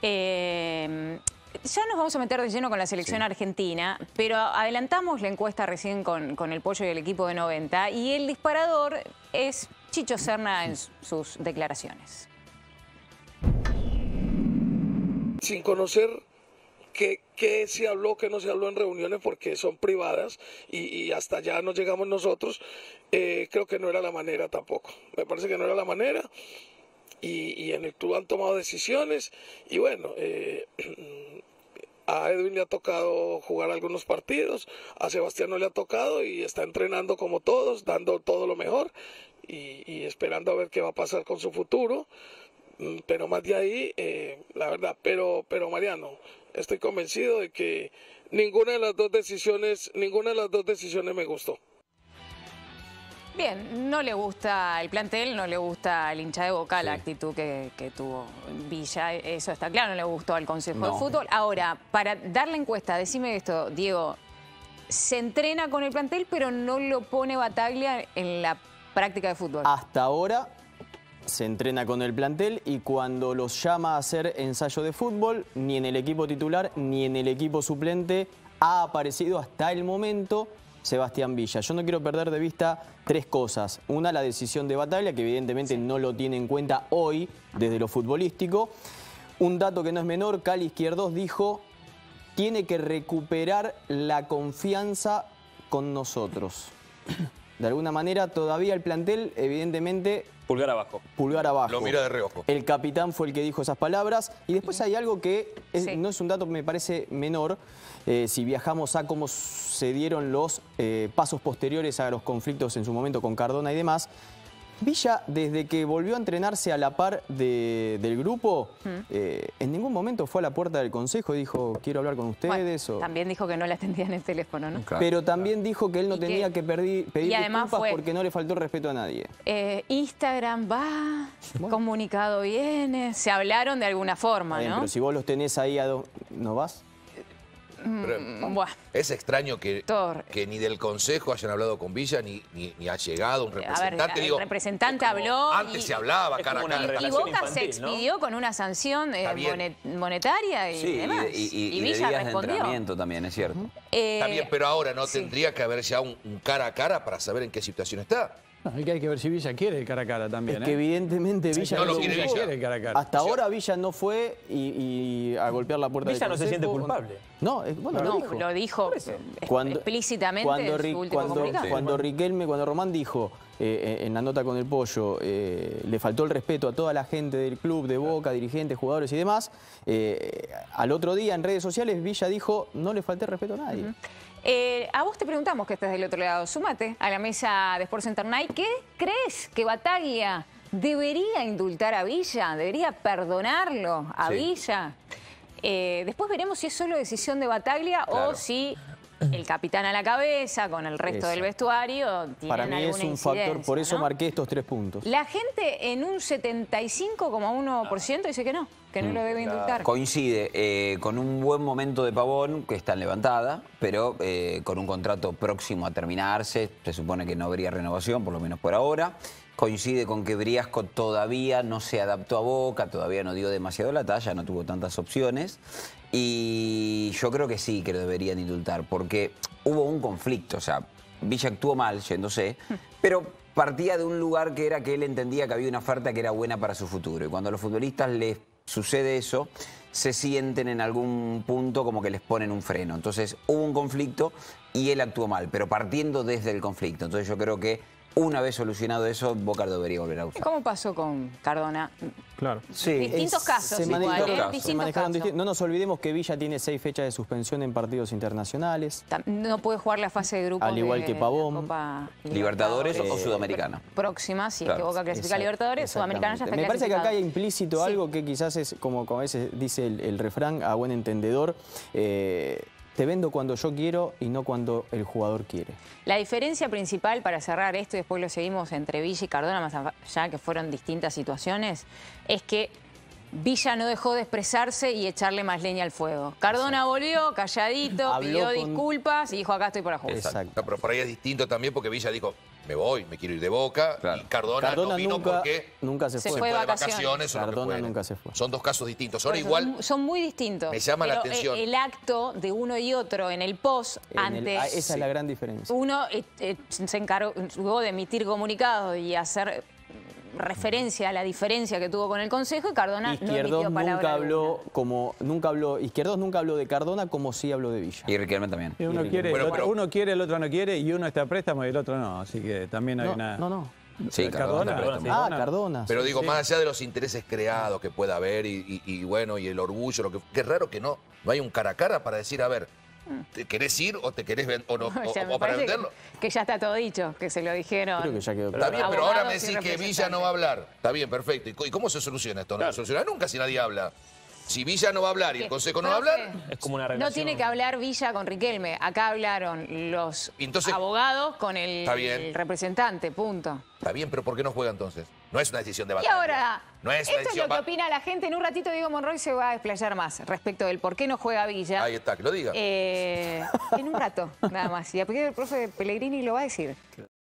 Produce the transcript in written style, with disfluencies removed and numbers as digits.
Ya nos vamos a meter de lleno con la selección argentina, pero adelantamos la encuesta recién con el Pollo y el equipo de 90 y el disparador es Chicho Serna en sus declaraciones. Sin conocer qué se habló, qué no se habló en reuniones porque son privadas y hasta allá no llegamos nosotros, creo que no era la manera tampoco. Me parece que no era la manera y en el club han tomado decisiones y bueno... A Edwin le ha tocado jugar algunos partidos, a Sebastián no le ha tocado y está entrenando como todos, dando todo lo mejor y esperando a ver qué va a pasar con su futuro. Pero más de ahí, la verdad, pero Mariano, estoy convencido de que ninguna de las dos decisiones me gustó. Bien, no le gusta el plantel, no le gusta el hincha de Boca, la actitud que tuvo Villa, eso está claro, no le gustó al Consejo de Fútbol. Ahora, para dar la encuesta, decime esto, Diego, se entrena con el plantel, pero no lo pone Bataglia en la práctica de fútbol. Hasta ahora se entrena con el plantel y cuando los llama a hacer ensayo de fútbol, ni en el equipo titular ni en el equipo suplente ha aparecido hasta el momento Sebastián Villa. Yo no quiero perder de vista tres cosas. Una, la decisión de Bataglia, que evidentemente no lo tiene en cuenta hoy desde lo futbolístico. Un dato que no es menor, Cali Izquierdos dijo, tiene que recuperar la confianza con nosotros. De alguna manera, todavía el plantel, evidentemente... Pulgar abajo. Pulgar abajo. Lo mira de reojo. El capitán fue el que dijo esas palabras. Y después hay algo que no es un dato que me parece menor. Si viajamos a cómo se dieron los pasos posteriores a los conflictos en su momento con Cardona y demás, Villa, desde que volvió a entrenarse a la par del grupo, en ningún momento fue a la puerta del consejo y dijo, quiero hablar con ustedes. Bueno, también dijo que no le atendían el teléfono, ¿no? Claro. Pero también dijo que él no tenía que pedir disculpas porque no le faltó respeto a nadie. Instagram va, comunicado viene, se hablaron de alguna forma, ¿no? Pero si vos los tenés ahí, ¿no vas? Es extraño que ni del Consejo hayan hablado con Villa, ni ha llegado un representante. El representante habló. Antes se hablaba cara a cara. Y Boca se expidió con una sanción monetaria y demás. Y Villa de respondió. entrenamiento también, es cierto. Está bien, pero ahora no tendría que haber ya un cara a cara para saber en qué situación está. No, hay que ver si Villa quiere el cara a cara también. Es que evidentemente Villa no lo quiere el cara a cara. Hasta ahora Villa no fue y a golpear la puerta del Villa no consejo. se siente culpable. No, bueno, lo dijo explícitamente cuando Román dijo en la nota con el Pollo, le faltó el respeto a toda la gente del club, de Boca, dirigentes, jugadores y demás, al otro día en redes sociales Villa dijo, no le falté respeto a nadie. A vos te preguntamos que estás del otro lado. Súmate a la mesa de Sports Center Night. ¿Qué crees que Bataglia debería indultar a Villa? ¿Debería perdonarlo a Villa? Después veremos si es solo decisión de Bataglia o si el capitán a la cabeza, con el resto del vestuario, tienen Para mí es un factor, por eso marqué estos 3 puntos. La gente en un 75,1% dice que no lo debe indultar. Coincide con un buen momento de Pavón, que está en levantada, pero con un contrato próximo a terminarse, se supone que no habría renovación, por lo menos por ahora. Coincide con que Briasco todavía no se adaptó a Boca, todavía no dio demasiado la talla, no tuvo tantas opciones. Y yo creo que sí, que lo deberían indultar, porque hubo un conflicto. O sea, Villa actuó mal yéndose, pero partía de un lugar que era que él entendía que había una oferta que era buena para su futuro. Y cuando a los futbolistas les sucede eso, se sienten en algún punto como que les ponen un freno. Entonces hubo un conflicto y él actuó mal, pero partiendo desde el conflicto. Entonces yo creo que una vez solucionado eso, Boca debería volver a usar. ¿Cómo pasó con Cardona? Claro. Sí, distintos casos. Se manejaron distintos. No nos olvidemos que Villa tiene 6 fechas de suspensión en partidos internacionales. No puede jugar la fase de grupos. Al igual que Pavón. Copa Libertadores o Sudamericana. Próxima, sí, que Boca clasifica a Libertadores, Sudamericana ya está Me parece que acá hay implícito Sí. algo que quizás es, como a veces dice el refrán, a buen entendedor, te vendo cuando yo quiero y no cuando el jugador quiere. La diferencia principal, para cerrar esto y después lo seguimos entre Villa y Cardona, más allá que fueron distintas situaciones, es que Villa no dejó de expresarse y echarle más leña al fuego. Cardona volvió calladito, pidió disculpas y dijo, acá estoy para jugar. Exacto. No, pero por ahí es distinto también porque Villa dijo, me voy, me quiero ir de Boca. Claro. Y Cardona no vino porque nunca se Se fue. fue de de vacaciones. vacaciones o lo que Cardona fuere. nunca se fue. Son dos casos distintos. Ahora Por eso, igual, son muy distintos. me llama la Pero, atención. el acto de uno y otro en el post, antes... Esa es la gran diferencia. Uno se encargó de emitir comunicados y hacer referencia a la diferencia que tuvo con el Consejo, y Cardona Izquierdos no emitió palabra Izquierdos nunca habló de Cardona como sí habló de Villa. Y Riquelme también. Y uno quiere, Bueno, pero- uno quiere, el otro no quiere, y uno está a préstamo y el otro no. Así que también hay una... No. Sí, Cardona. Cardona. pero sí. digo, más allá de los intereses creados que pueda haber y bueno, y el orgullo, qué raro que no hay un cara a cara para decir, a ver, ¿te querés ir o te querés vender O sea, me o para parece venderlo? que ya está todo dicho, que se lo dijeron. Creo que ya quedó Está claro. bien, pero ahora me Abogados y decís que Villa no va a hablar. Está bien, perfecto. ¿Y cómo se soluciona esto? No se soluciona nunca si nadie habla. Si Villa no va a hablar y el Consejo no va a hablar, Es como una No relación. tiene que hablar Villa con Riquelme. Acá hablaron los Entonces- abogados con Está bien. el representante, punto. está bien, pero ¿por qué no juega entonces? No es una decisión de Y batalla. ahora, no es una esto es decisión lo que opina la gente. En un ratito Diego Monroy se va a explayar más respecto del por qué no juega Villa. Ahí está, que lo diga. En un rato, nada más. Y a el profe Pellegrini lo va a decir.